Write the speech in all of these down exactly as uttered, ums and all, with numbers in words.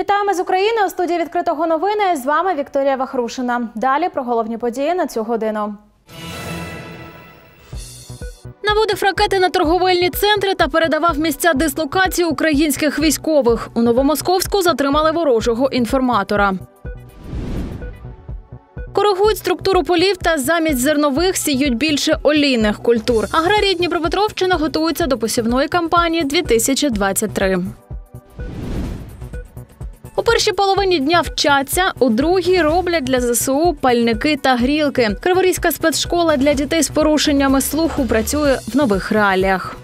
Вітаємо з України. У студії «Відкритого новини». З вами Вікторія Вахрушина. Далі про головні події на цю годину. Наводив ракети на торговельні центри та передавав місця дислокації українських військових. У Новомосковську затримали ворожого інформатора. Коригують структуру полів та замість зернових сіють більше олійних культур. Аграрії Дніпропетровщини готуються до посівної кампанії дві тисячі двадцять три. У першій половині дня вчаться, у другій роблять для ЗСУ пальники та грілки. Криворізька спецшкола для дітей з порушеннями слуху працює в нових реаліях.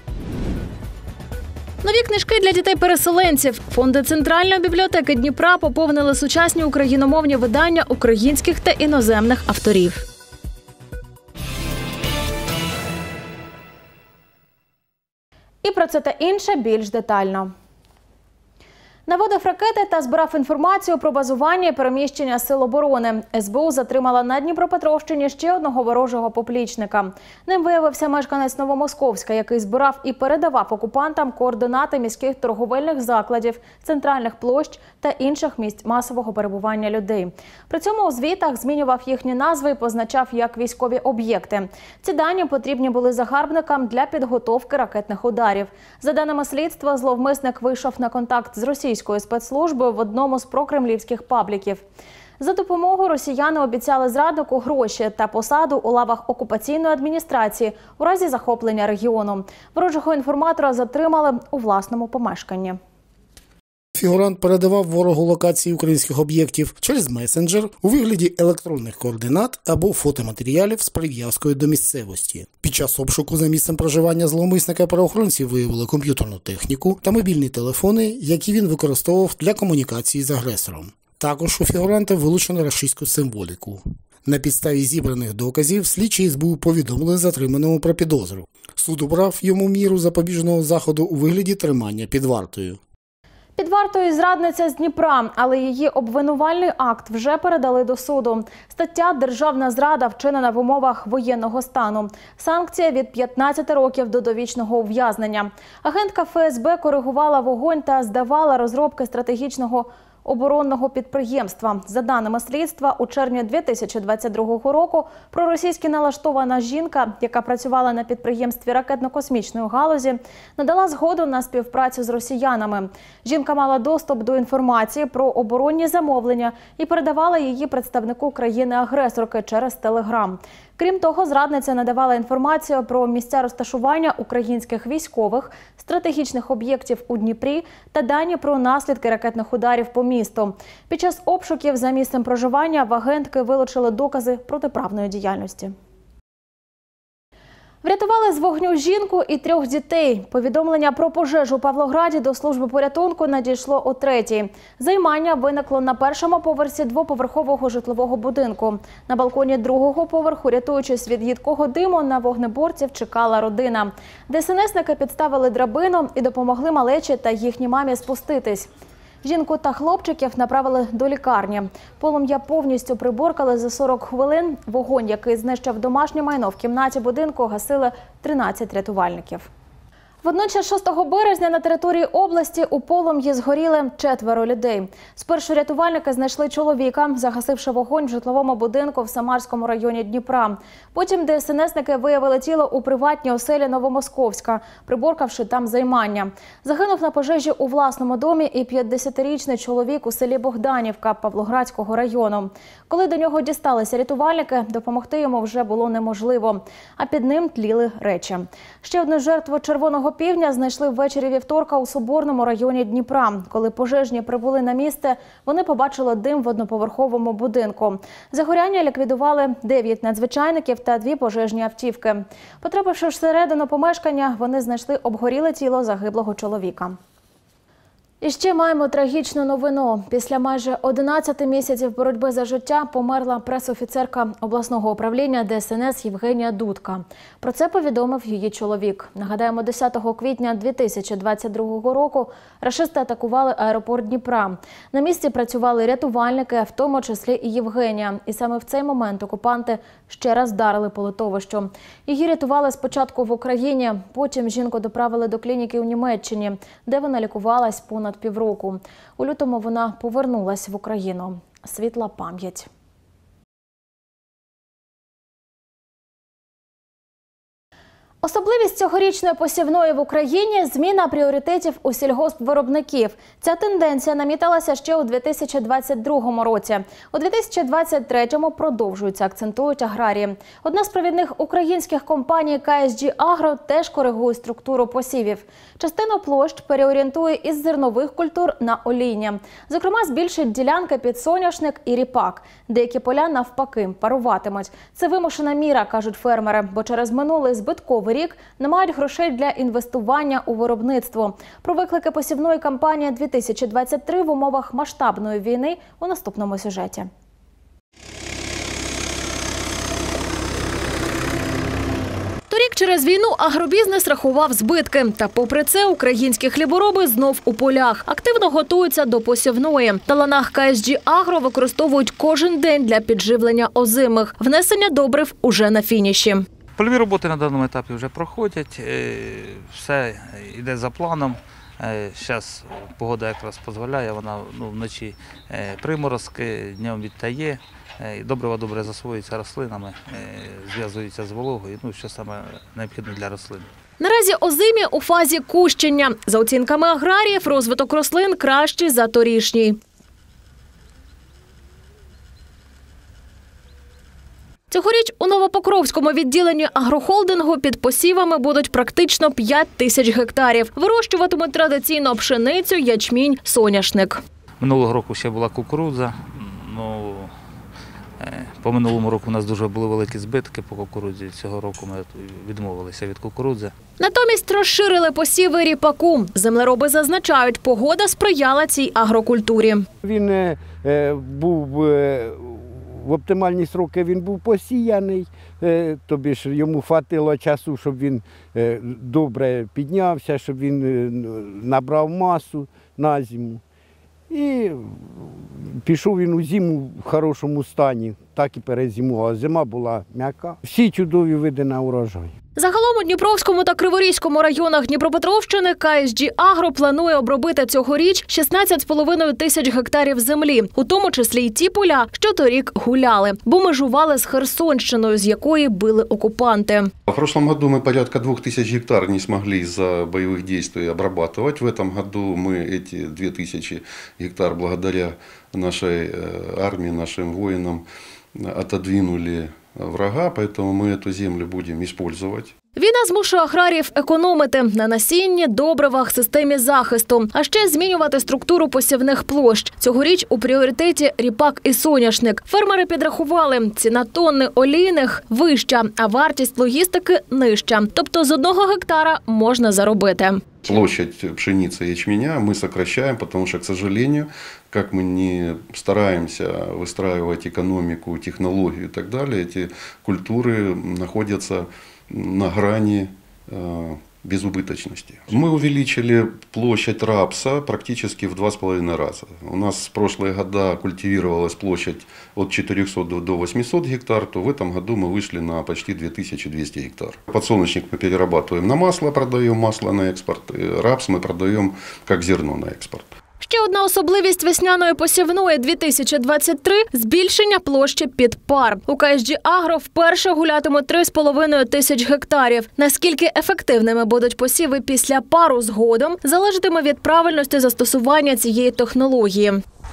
Нові книжки для дітей-переселенців. Фонди Центральної бібліотеки Дніпра поповнили сучасні україномовні видання українських та іноземних авторів. І про це та інше більш детально. Наводив ракети та збирав інформацію про базування і переміщення сил оборони. ес бе у затримала на Дніпропетровщині ще одного ворожого поплічника. Ним виявився мешканець Новомосковська, який збирав і передавав окупантам координати міських торговельних закладів, центральних площ та інших місць масового перебування людей. При цьому у звітах змінював їхні назви і позначав як військові об'єкти. Ці дані потрібні були загарбникам для підготовки ракетних ударів. За даними слідства, зловмисник вийшов на контакт з російською спецслужбою в одному з прокремлівських пабліків. За допомогою росіяни обіцяли зраднику гроші та посаду у лавах окупаційної адміністрації у разі захоплення регіону. Ворожого інформатора затримали у власному помешканні. Фігурант передавав ворогу локації українських об'єктів через месенджер у вигляді електронних координат або фотоматеріалів з прив'язкою до місцевості. Під час обшуку за місцем проживання зловмисника правоохоронці виявили комп'ютерну техніку та мобільні телефони, які він використовував для комунікації з агресором. Також у фігуранта вилучено рашистську символіку. На підставі зібраних доказів слідчі ес бе у повідомили затриманому про підозру. Суд обрав йому міру запобіжного заходу у вигляді тримання під вартою. Під вартою зрадниця з Дніпра, але її обвинувальний акт вже передали до суду. Стаття «Державна зрада» вчинена в умовах воєнного стану. Санкція від п'ятнадцяти років до довічного ув'язнення. Агентка еф ес бе коригувала вогонь та здавала розробки стратегічного оборонного підприємства. За даними слідства, у червні дві тисячі двадцять другого року проросійськи налаштована жінка, яка працювала на підприємстві ракетно-космічної галузі, надала згоду на співпрацю з росіянами. Жінка мала доступ до інформації про оборонні замовлення і передавала її представнику країни-агресорки через Телеграм. Крім того, зрадниця надавала інформацію про місця розташування українських військових, стратегічних об'єктів у Дніпрі та дані про наслідки ракетних ударів по місту. Під час обшуків за місцем проживання в агентки вилучили докази протиправної діяльності. Врятували з вогню жінку і трьох дітей. Повідомлення про пожежу у Павлограді до служби порятунку надійшло о третій. Займання виникло на першому поверсі двоповерхового житлового будинку. На балконі другого поверху, рятуючись від їдкого диму, на вогнеборців чекала родина. де ес ен есники підставили драбину і допомогли малечі та їхній мамі спуститись. Жінку та хлопчиків направили до лікарні. Полум'я повністю приборкали за сорок хвилин. Вогонь, який знищив домашнє майно в кімнаті будинку, гасили тринадцять рятувальників. Водночас шостого березня на території області у полум'ї згоріли четверо людей. Спершу рятувальники знайшли чоловіка, загасивши вогонь в житловому будинку в Самарському районі Дніпра. Потім де ес ен есники виявили тіло у приватній оселі Новомосковська, приборкавши там займання. Загинув на пожежі у власному домі і п'ятдесятирічний чоловік у селі Богданівка Павлоградського району. Коли до нього дісталися рятувальники, допомогти йому вже було неможливо, а під ним тліли речі. Ще одну жертву червоного півня знайшли ввечері вівторка у Соборному районі Дніпра. Коли пожежні прибули на місце, вони побачили дим в одноповерховому будинку. Загоряння ліквідували дев'ять надзвичайників та дві пожежні автівки. Потрапивши всередину помешкання, вони знайшли обгоріле тіло загиблого чоловіка. І ще маємо трагічну новину. Після майже одинадцяти місяців боротьби за життя померла пресофіцерка обласного управління де ес ен ес Євгенія Дудка. Про це повідомив її чоловік. Нагадаємо, десятого квітня дві тисячі двадцять другого року рашисти атакували аеропорт Дніпра. На місці працювали рятувальники, в тому числі і Євгенія. І саме в цей момент окупанти ще раз вдарили по литовищу. Її рятували спочатку в Україні, потім жінку доправили до клініки у Німеччині, де вона лікувалась понад понад півроку. У лютому вона повернулась в Україну. Світла пам'ять. Особливість цьогорічної посівної в Україні – зміна пріоритетів у сільгоспвиробників. Ця тенденція намітилася ще у дві тисячі двадцять другому році. У дві тисячі двадцять третьому продовжуються, акцентують аграрії. Одна з провідних українських компаній ка ес джі Агро теж коригує структуру посівів. Частину площ переорієнтує із зернових культур на олійні. Зокрема, збільшить ділянки під соняшник і ріпак. Деякі поля, навпаки, паруватимуть. Це вимушена міра, кажуть фермери, бо через минулий збитковий рік не мають грошей для інвестування у виробництво. Про виклики посівної кампанії дві тисячі двадцять три в умовах масштабної війни у наступному сюжеті. Торік через війну агробізнес рахував збитки. Та попри це українські хлібороби знов у полях. Активно готуються до посівної. На ланах ка ес джі Агро використовують кожен день для підживлення озимих. Внесення добрив уже на фініші. Польові роботи на даному етапі вже проходять, все йде за планом. Зараз погода якраз дозволяє, вона ну, вночі приморозки, днем відтає, добрива добре засвоюється рослинами, зв'язується з вологою, ну, що саме необхідне для рослин. Наразі озимі у фазі кущення. За оцінками аграріїв, розвиток рослин кращий за торішній. Цьогоріч у Новопокровському відділенні агрохолдингу під посівами будуть практично п'ять тисяч гектарів. Вирощуватимуть традиційно пшеницю, ячмінь, соняшник. Минулого року ще була кукурудза. Ну, по минулому року у нас дуже були великі збитки по кукурудзі. Цього року ми відмовилися від кукурудзи. Натомість розширили посіви ріпаку. Землероби зазначають, погода сприяла цій агрокультурі. Він е, був... Е, В оптимальні сроки він був посіяний, тобі ж йому хватило часу, щоб він добре піднявся, щоб він набрав масу на зиму. І пішов він у зиму в хорошому стані, так і перезимував. Зима була м'яка. Всі чудові види на урожай. Загалом у Дніпровському та Криворізькому районах Дніпропетровщини ка ес джі Агро планує обробити цьогоріч шістнадцять з половиною тисяч гектарів землі, у тому числі й ті поля, що торік гуляли, бо межували з Херсонщиною, з якої били окупанти. В прошлом году мы порядка двух тысяч гектар не смогли из-за боевых действий обрабатывать. В этом году мы эти две тысячи гектар благодаря нашей армии, нашим воинам отодвинули врага, поэтому мы эту землю будем использовать. Війна змушує аграріїв економити на насінні, добривах, системі захисту, а ще змінювати структуру посівних площ. Цьогоріч у пріоритеті ріпак і соняшник. Фермери підрахували, ціна тонни олійних вища, а вартість логістики нижча. Тобто з одного гектара можна заробити. Площадь пшеницы и ячменя мы сокращаем, потому что, к сожалению, как мы не стараемся выстраивать экономику, технологию и так далее, эти культуры находятся на грани э, безубыточности. Мы увеличили площадь рапса практически в два с половиной раза. У нас в прошлые года культивировалась площадь от четырёхсот до восьмисот гектар, то в этом году мы вышли на почти две тысячи двести гектар. Подсолнечник мы перерабатываем на масло, продаем масло на экспорт, и рапс мы продаем как зерно на экспорт. Ще одна особливість весняної посівної дві тисячі двадцять три – збільшення площі під пар. У ка ес джі Агро вперше гулятимуть три з половиною тисяч гектарів. Наскільки ефективними будуть посіви після пару згодом, залежатиме від правильності застосування цієї технології.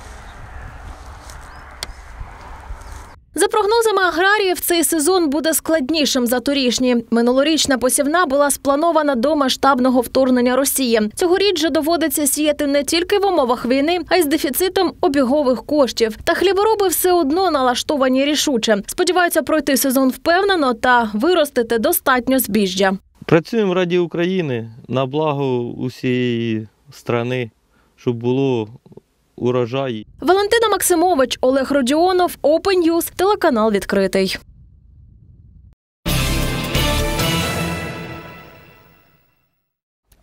За прогнозами аграріїв, цей сезон буде складнішим за торішній. Минулорічна посівна була спланована до масштабного вторгнення Росії. Цьогоріч же доводиться сіяти не тільки в умовах війни, а й з дефіцитом обігових коштів. Та хлібороби все одно налаштовані рішуче. Сподіваються пройти сезон впевнено та виростити достатньо збіжжя. Працюємо ради України, на благо усієї країни, щоб було урожай. Валентина Максимович, Олег Родіонов, Open News, телеканал «Відкритий».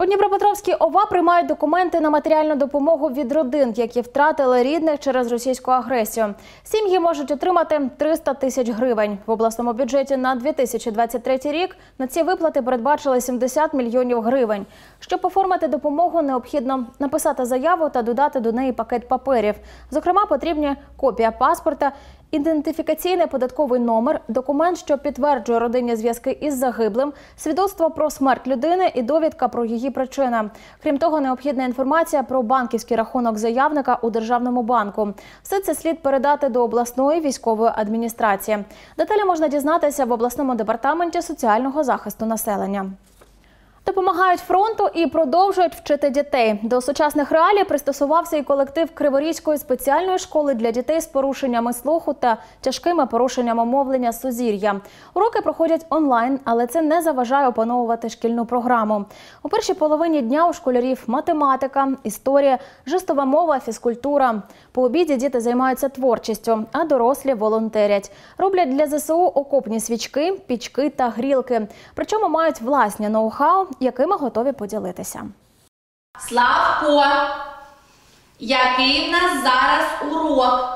У Дніпропетровській ОВА приймають документи на матеріальну допомогу від родин, які втратили рідних через російську агресію. Сім'ї можуть отримати триста тисяч гривень. В обласному бюджеті на дві тисячі двадцять третій рік на ці виплати передбачили сімдесят мільйонів гривень. Щоб оформити допомогу, необхідно написати заяву та додати до неї пакет паперів. Зокрема, потрібні копія паспорта, ідентифікаційний податковий номер, документ, що підтверджує родинні зв'язки із загиблим, свідоцтво про смерть людини і довідка про її причини. Крім того, необхідна інформація про банківський рахунок заявника у Державному банку. Все це слід передати до обласної військової адміністрації. Деталі можна дізнатися в обласному департаменті соціального захисту населення. Допомагають фронту і продовжують вчити дітей. До сучасних реалій пристосувався і колектив Криворізької спеціальної школи для дітей з порушеннями слуху та тяжкими порушеннями мовлення «Сузір'я». Уроки проходять онлайн, але це не заважає опановувати шкільну програму. У першій половині дня у школярів математика, історія, жестова мова, фізкультура. По обіді діти займаються творчістю, а дорослі волонтерять. Роблять для зе се у окопні свічки, пічки та грілки. Причому мають власні ноу-хау, якими готові поділитися. Славко, який в нас зараз урок?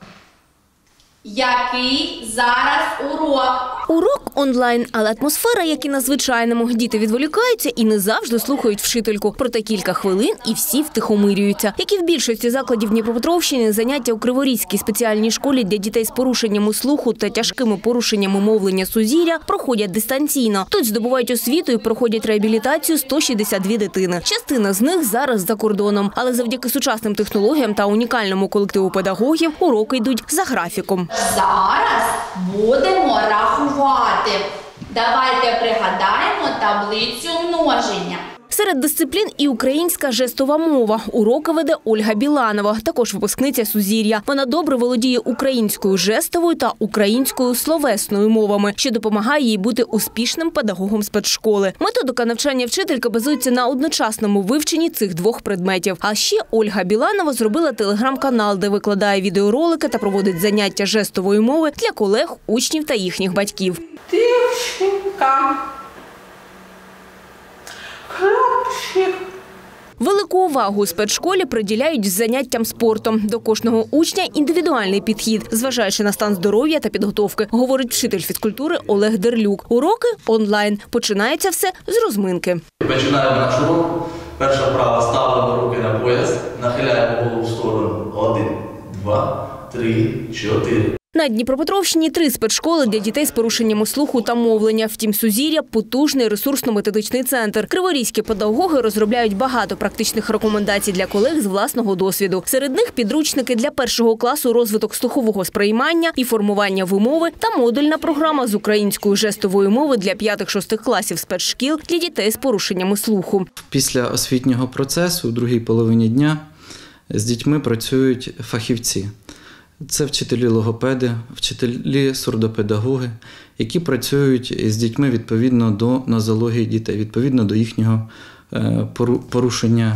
Який зараз урок? Урок онлайн, але атмосфера, як і на звичайному. Діти відволікаються і не завжди слухають вчительку. Проте кілька хвилин і всі втихомирюються. Як і в більшості закладів Дніпропетровщини, заняття у Криворізькій спеціальній школі для дітей з порушеннями слуху та тяжкими порушеннями мовлення «Сузір'я» проходять дистанційно. Тут здобувають освіту і проходять реабілітацію сто шістдесят дві дитини. Частина з них зараз за кордоном. Але завдяки сучасним технологіям та унікальному колективу педагогів уроки йдуть за графіком. Зараз будемо рахувати. Давайте пригадаємо таблицю множення. Серед дисциплін і українська жестова мова. Уроки веде Ольга Біланова, також випускниця «Сузір'я». Вона добре володіє українською жестовою та українською словесною мовами, що допомагає їй бути успішним педагогом спецшколи. Методика навчання вчительки базується на одночасному вивченні цих двох предметів. А ще Ольга Біланова зробила телеграм-канал, де викладає відеоролики та проводить заняття жестової мови для колег, учнів та їхніх батьків. Дівчинка. Хлопчик. Велику увагу у спецшколі приділяють заняттям спортом. До кожного учня індивідуальний підхід, зважаючи на стан здоров'я та підготовки, говорить вчитель фізкультури Олег Дерлюк. Уроки онлайн. Починається все з розминки. Починаємо наш урок. Перша вправа, ставимо руки на пояс, нахиляємо голову в сторону. Один, два, три, чотири. На Дніпропетровщині три спецшколи для дітей з порушеннями слуху та мовлення. Втім, «Сузір'я» – потужний ресурсно-методичний центр. Криворізькі педагоги розробляють багато практичних рекомендацій для колег з власного досвіду. Серед них підручники для першого класу розвиток слухового сприймання і формування вимови та модульна програма з української жестової мови для п'ятих-шостих класів спецшкіл для дітей з порушеннями слуху. Після освітнього процесу у другій половині дня з дітьми працюють фахівці. Це вчителі-логопеди, вчителі-сурдопедагоги, які працюють з дітьми відповідно до нозології дітей, відповідно до їхнього порушення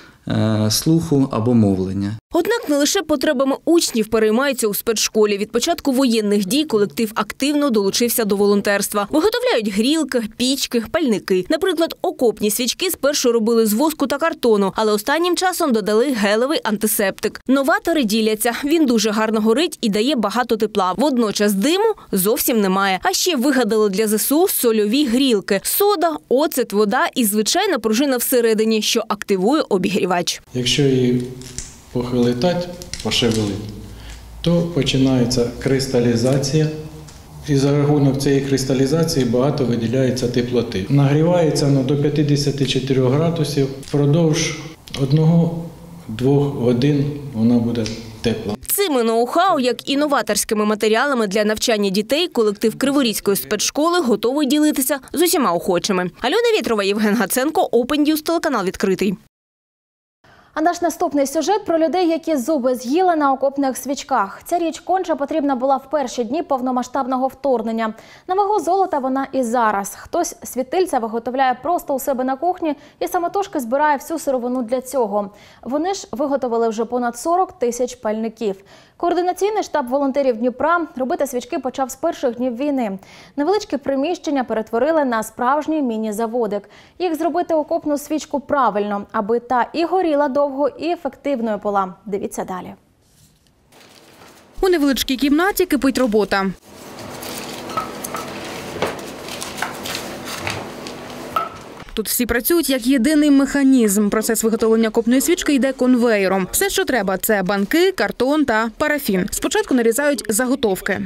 слуху або мовлення. Однак не лише потребами учнів переймаються у спецшколі. Від початку воєнних дій колектив активно долучився до волонтерства. Виготовляють грілки, пічки, пальники. Наприклад, окопні свічки спершу робили з воску та картону, але останнім часом додали гелевий антисептик. Новатори діляться. Він дуже гарно горить і дає багато тепла. Водночас диму зовсім немає. А ще вигадали для зе се у сольові грілки. Сода, оцет, вода і звичайна пружина всередині, що активує обігрівач. Якщо її похилитать, пошевелити, то починається кристалізація. І за рахунок цієї кристалізації багато виділяється теплоти. Нагрівається воно до п'ятдесят чотири градусів. Впродовж одного-двох годин вона буде тепла. Цими ноу-хау, як і новаторськими матеріалами для навчання дітей, колектив Криворізької спецшколи готовий ділитися з усіма охочими. Альона Вєтрова, Євген Гаценко, Open News, телеканал «Відкритий». А наш наступний сюжет про людей, які зуби з'їли на окопних свічках. Ця річ конче потрібна була в перші дні повномасштабного вторгнення. На вагу золота вона і зараз. Хтось світильця виготовляє просто у себе на кухні і самотужки збирає всю сировину для цього. Вони ж виготовили вже понад сорок тисяч пальників. Координаційний штаб волонтерів Дніпра робити свічки почав з перших днів війни. Невеличкі приміщення перетворили на справжній міні-заводик. Їх зробити окопну свічку правильно, аби та і горіла довго, і ефективною була. Дивіться далі. У невеличкій кімнаті кипить робота. Тут всі працюють як єдиний механізм. Процес виготовлення окопної свічки йде конвеєром. Все, що треба – це банки, картон та парафін. Спочатку нарізають заготовки.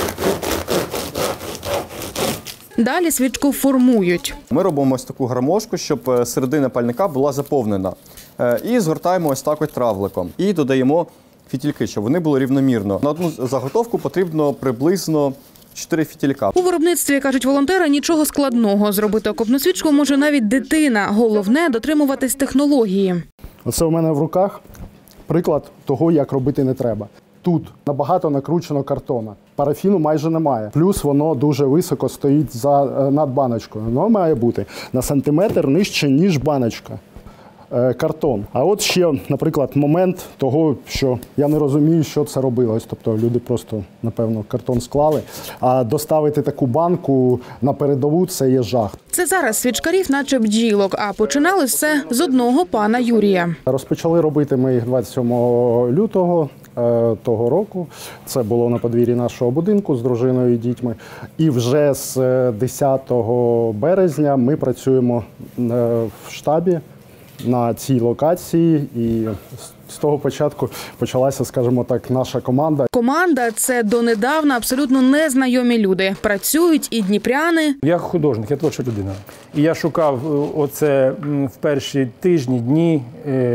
Далі свічку формують. Ми робимо ось таку гармошку, щоб середина пальника була заповнена. І згортаємо ось так ось травликом. І додаємо фітільки, щоб вони були рівномірно. На одну заготовку потрібно приблизно чотири фітілька. У виробництві, кажуть волонтери, нічого складного. Зробити окопну свічку може навіть дитина. Головне – дотримуватись технології. Оце у мене в руках приклад того, як робити не треба. Тут набагато накручено картона. Парафіну майже немає. Плюс воно дуже високо стоїть за, над баночкою. Воно має бути на сантиметр нижче, ніж баночка. Картон. А от ще, наприклад, момент того, що я не розумію, що це робилось. Тобто люди просто, напевно, картон склали. А доставити таку банку на передову – це є жах. Це зараз свічкарів наче бджілок, а починали все з одного пана Юрія. Розпочали робити ми їх двадцять сьомого лютого того року. Це було на подвір'ї нашого будинку з дружиною і дітьми. І вже з десятого березня ми працюємо в штабі на цій локації, і з того початку почалася, скажімо так, наша команда. Команда – це донедавна абсолютно незнайомі люди. Працюють і дніпряни. Я художник, я творча людина. І я шукав оце в перші тижні, дні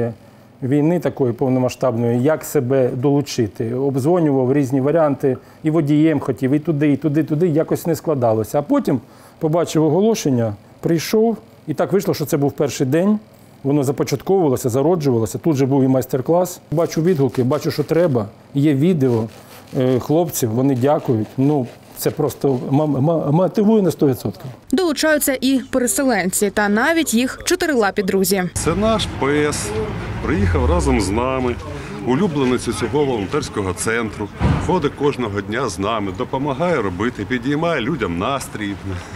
війни такої повномасштабної, як себе долучити. Обдзвонював різні варіанти, і водієм хотів, і туди, і туди, туди, якось не складалося. А потім побачив оголошення, прийшов, і так вийшло, що це був перший день. Воно започатковувалося, зароджувалося. Тут же був і майстер-клас. Бачу відгуки, бачу, що треба. Є відео хлопців, вони дякують. Ну, це просто мотивує на сто відсотків. Долучаються і переселенці, та навіть їх чотирилапі друзі. Це наш пес, приїхав разом з нами, улюбленець цього волонтерського центру, ходить кожного дня з нами, допомагає робити, підіймає людям настрій.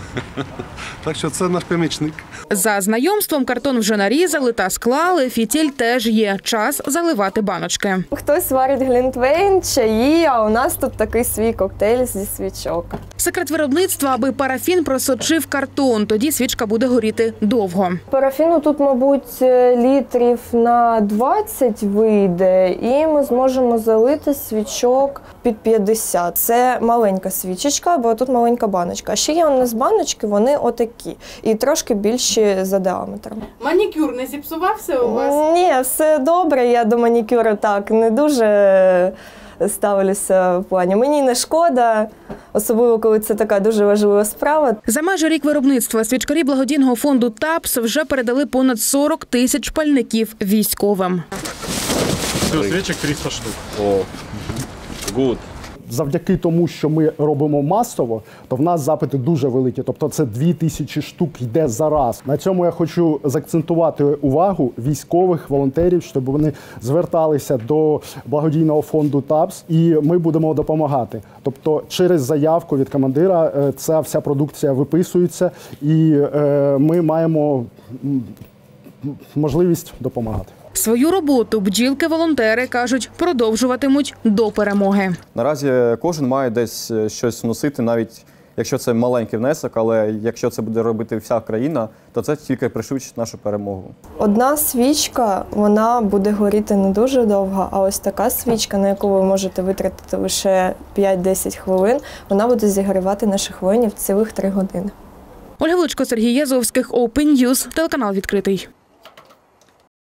Так що це наш помічник. За знайомством картон вже нарізали та склали, фітіль теж є. Час заливати баночки. Хтось варить глінтвейн, чаї, а у нас тут такий свій коктейль зі свічок. Секрет виробництва, аби парафін просочив картон, тоді свічка буде горіти довго. Парафіну тут, мабуть, літрів на двадцять вийде, і ми зможемо залити свічок під п'ятдесят. Це маленька свічечка, бо тут маленька баночка. А ще є у нас баночки, вони отакі, і трошки більші за діаметром. Манікюр не зіпсувався у вас? Ні, все добре, я до манікюру так не дуже ставлюся в плані. Мені не шкода, особливо, коли це така дуже важлива справа. За майже рік виробництва свічкарі благодійного фонду ТАПС вже передали понад сорок тисяч пальників військовим. Свічок триста штук. О, гуд. Завдяки тому, що ми робимо масово, то в нас запити дуже великі. Тобто це дві тисячі штук йде зараз. На цьому я хочу заакцентувати увагу військових, волонтерів, щоб вони зверталися до благодійного фонду ТАПС, і ми будемо допомагати. Тобто через заявку від командира ця вся продукція виписується, і ми маємо можливість допомагати. Свою роботу бджілки-волонтери, кажуть, продовжуватимуть до перемоги. Наразі кожен має десь щось вносити, навіть якщо це маленький внесок, але якщо це буде робити вся країна, то це тільки пришвидшить нашу перемогу. Одна свічка, вона буде горіти не дуже довго, а ось така свічка, на яку ви можете витратити лише п'ять-десять хвилин, вона буде зігрівати наших воїнів цілих три години. Ольга Величко, Сергій Язовських, Open News, телеканал «Відкритий».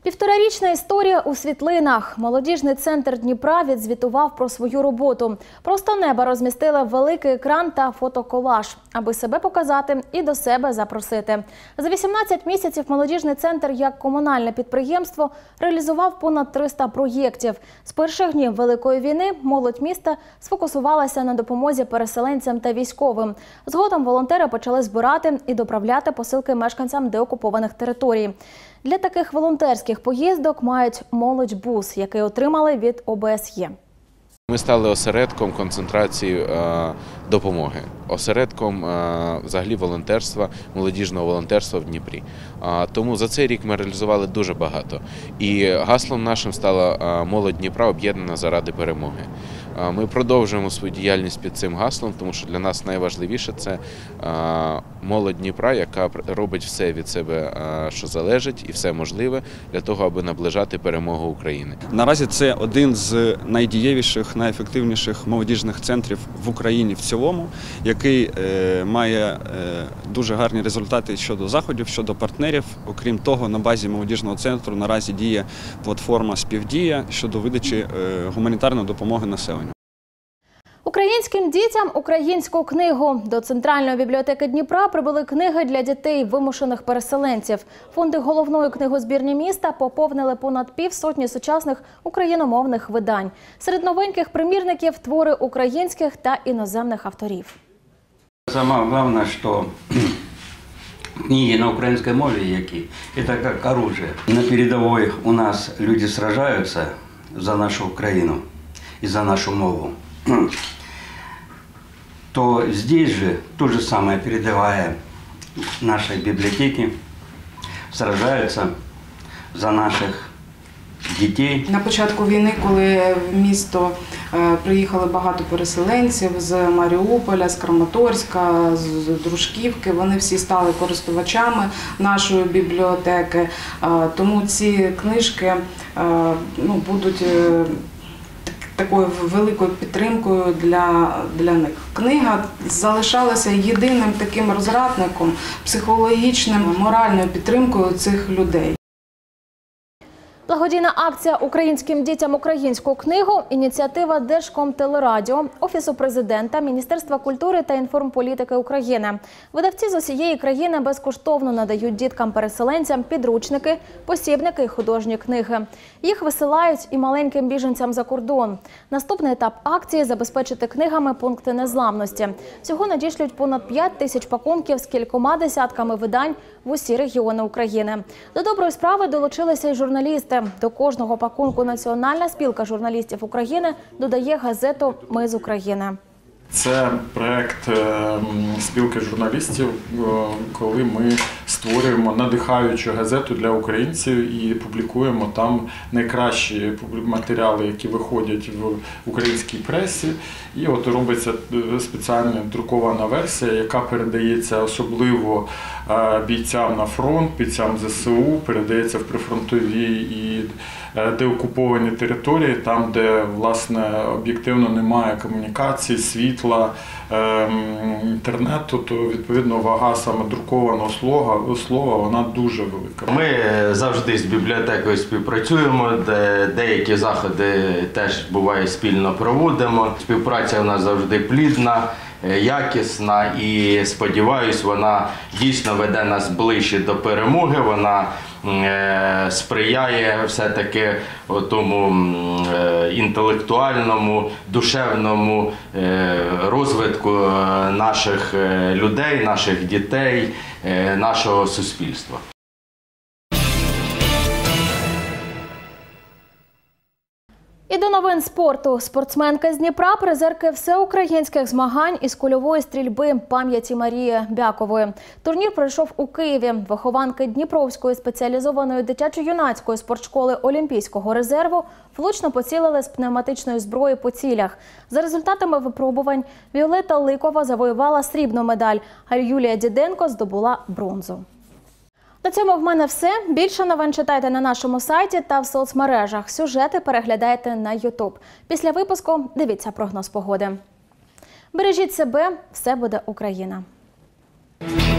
Півторарічна історія у світлинах. Молодіжний центр Дніпра відзвітував про свою роботу. Просто неба розмістили великий екран та фотоколаж, аби себе показати і до себе запросити. За вісімнадцять місяців молодіжний центр як комунальне підприємство реалізував понад триста проєктів. З перших днів Великої війни молодь міста сфокусувалася на допомозі переселенцям та військовим. Згодом волонтери почали збирати і доправляти посилки мешканцям деокупованих територій. Для таких волонтерських поїздок мають молодь-бус, який отримали від О Б С Є. Ми стали осередком концентрації е, допомоги, осередком е, взагалі волонтерства, молодіжного волонтерства в Дніпрі. Е, тому за цей рік ми реалізували дуже багато. І гаслом нашим стала е, «Молодь Дніпра об'єднана заради перемоги». Е, ми продовжуємо свою діяльність під цим гаслом, тому що для нас найважливіше – це е, молодь Дніпра, яка робить все від себе, е, що залежить, і все можливе для того, аби наближати перемогу України. Наразі це один з найдієвіших, найефективніших молодіжних центрів в Україні в цілому, який е, має е, дуже гарні результати щодо заходів, щодо партнерів. Окрім того, на базі молодіжного центру наразі діє платформа «Співдія» щодо видачі е, гуманітарної допомоги населенню. Українським дітям українську книгу. До Центральної бібліотеки Дніпра прибули книги для дітей вимушених переселенців. Фонди головної книгозбірні міста поповнили понад півсотні сучасних україномовних видань. Серед новеньких примірників – твори українських та іноземних авторів. Самое главное, что книги на украинской мове, які, это как оружие. На передовой у нас люди сражаются за нашу Украину и за нашу мову. То здесь же то же самое передовая нашей библиотеки сражаются за наших дітей. На початку війни, коли в місто приїхали багато переселенців з Маріуполя, з Краматорська, з Дружківки, вони всі стали користувачами нашої бібліотеки. Тому ці книжки ну, будуть такою великою підтримкою для, для них. Книга залишалася єдиним таким розрадником, психологічним, моральною підтримкою цих людей. Благодійна акція «Українським дітям українську книгу» – ініціатива Держкомтелерадіо, Офісу президента, Міністерства культури та інформполітики України. Видавці з усієї країни безкоштовно надають діткам-переселенцям підручники, посібники і художні книги. Їх висилають і маленьким біженцям за кордон. Наступний етап акції – забезпечити книгами пункти незламності. Всього надішлють понад п'ять тисяч пакунків з кількома десятками видань в усі регіони України. До доброї справи долучилися й журналісти. До кожного пакунку Національна спілка журналістів України додає газету «Ми з України». Це проєкт спілки журналістів, коли ми створюємо надихаючу газету для українців і публікуємо там найкращі матеріали, які виходять в українській пресі. І от робиться спеціальна друкована версія, яка передається особливо бійцям на фронт, бійцям Зе Се У, передається в прифронтові і деокуповані території, там, де, власне, об'єктивно немає комунікації, світла, інтернету, то, відповідно, вага саме друкованого слова, слова вона дуже велика. Ми завжди з бібліотекою співпрацюємо, де деякі заходи теж буває спільно проводимо. Співпраця у нас завжди плідна, якісна і, сподіваюсь, вона дійсно веде нас ближче до перемоги, вона сприяє все-таки тому інтелектуальному, душевному розвитку наших людей, наших дітей, нашого суспільства. І до новин спорту. Спортсменка з Дніпра, призерки всеукраїнських змагань із кульової стрільби пам'яті Марії Бякової. Турнір пройшов у Києві. Вихованки Дніпровської спеціалізованої дитячо-юнацької спортшколи Олімпійського резерву влучно поцілили з пневматичної зброї по цілях. За результатами випробувань Віолетта Ликова завоювала срібну медаль, а Юлія Діденко здобула бронзу. На цьому в мене все. Більше новин читайте на нашому сайті та в соцмережах. Сюжети переглядайте на ютуб. Після випуску дивіться прогноз погоди. Бережіть себе, все буде Україна.